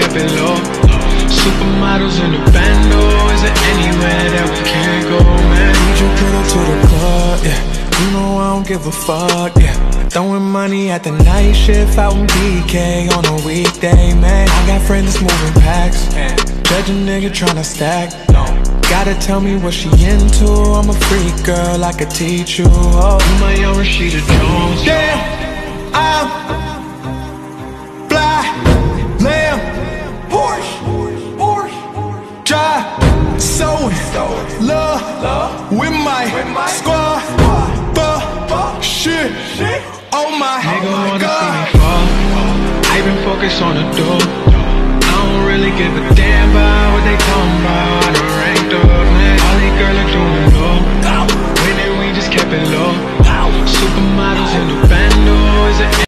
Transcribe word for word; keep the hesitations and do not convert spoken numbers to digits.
kept it low. Supermodels in the bando, is there anywhere that we can't go, man? Need your girl to the club, yeah. You know I don't give a fuck, yeah. Throwing money at the night shift out in B K on a weekday, man. I got friends that's moving packs, judge a nigga tryna stack. Gotta tell me what she into, I'm a freak girl, I could teach you. Oh, You my young Rashida Jones. damn, I'm fly, lamb, Porsche, Porsche, drive, so in love with my squad, fuck, shit, oh my Nigga wanna God. see me fall. I been focused on the dough. I don't really give a damn about what they talking about. I done ranked up, man. All these girls are doing low. When we just kept it low. Supermodels in the bando, is it